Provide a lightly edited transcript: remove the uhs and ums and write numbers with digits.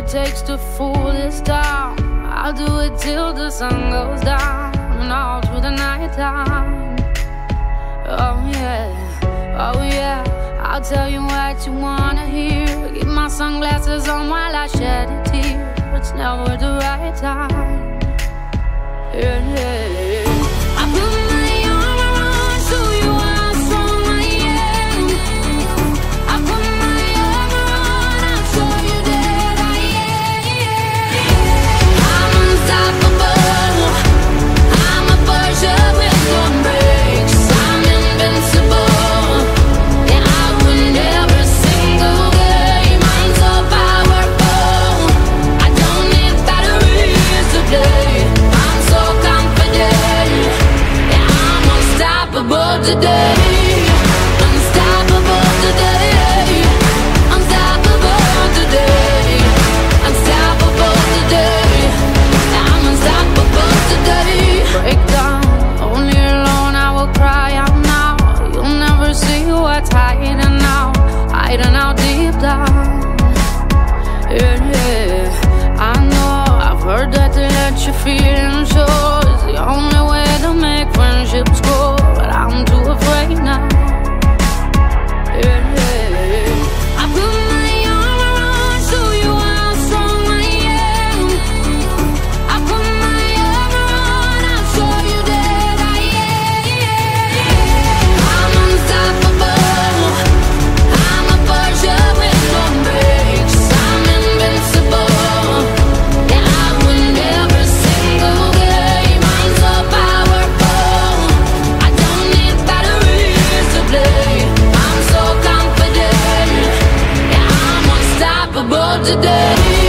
it takes to fool this town. I'll do it till the sun goes down and all through the night time. Oh yeah, oh yeah, I'll tell you what you wanna hear. Keep my sunglasses on while I shed a tear. It's never the right time. Yeah, yeah. I put my arm around, show you how strong I am. I put my arm around, I'll show you that I am. I'm unstoppable. I'm a Porsche with no brakes. I'm invincible. Yeah, I win every single game. I'm so powerful. I don't need batteries to play. I'm so confident. Yeah, I'm unstoppable today. Unstoppable today. Unstoppable today. Unstoppable today. Yeah, I'm unstoppable today. Break down, only alone I will cry out now. You'll never see what's hiding out, hiding out deep down. Yeah, yeah, I know, I've heard that to let your feelings show is the only way to make friendships grow, but I'm too afraid now. Yeah, yeah, I put my arm around, show you how strong I am. I put my arm around, I'll show you that I am. I'm unstoppable. I'm a Porsche with no brakes. I'm invincible. Yeah, I win every single game. I'm so powerful. I don't need batteries to play. I'm so confident. Yeah, I'm unstoppable today.